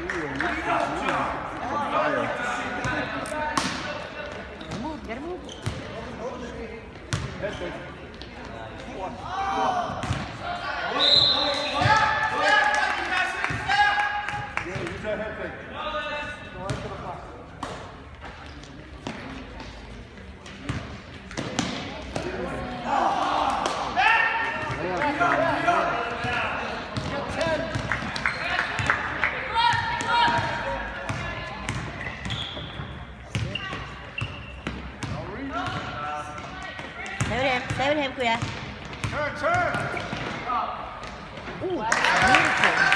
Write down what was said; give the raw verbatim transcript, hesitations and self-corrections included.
Move, gotta move. Stay with him, stay with him, Kuya. Turn, turn! Ooh, beautiful.